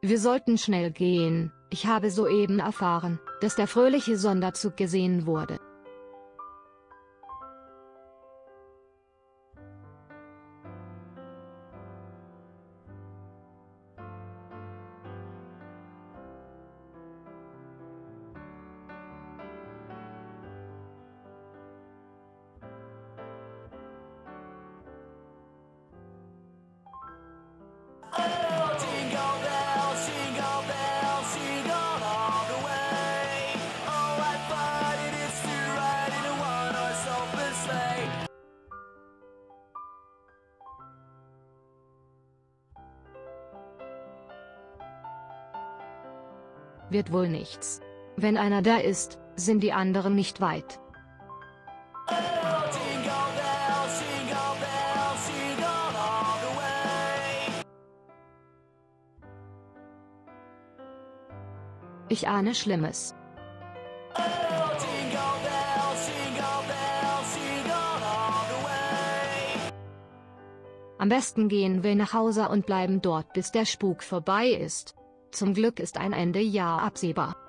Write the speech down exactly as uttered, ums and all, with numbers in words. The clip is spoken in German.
Wir sollten schnell gehen, ich habe soeben erfahren, dass der fröhliche Sonderzug gesehen wurde. Wird wohl nichts. Wenn einer da ist, sind die anderen nicht weit. Ich ahne Schlimmes. Am besten gehen wir nach Hause und bleiben dort, bis der Spuk vorbei ist. Zum Glück ist ein Ende ja absehbar.